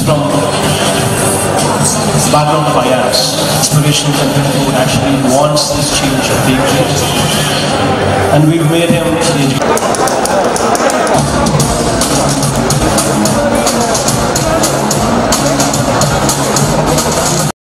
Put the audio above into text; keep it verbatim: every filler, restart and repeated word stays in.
from background of I A S, inspirational content who actually wants this change to take place. And we've made him the